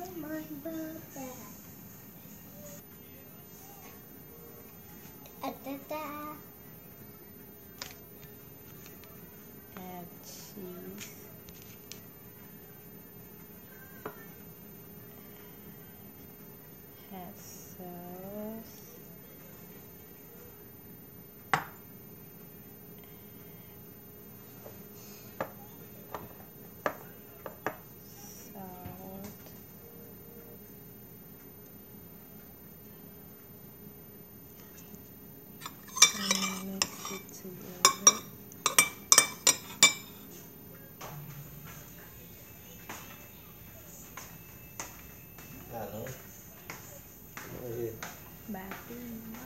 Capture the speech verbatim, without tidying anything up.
Add cheese. Add sauce. Salt. And mix it together. Ano? Ay, Bati.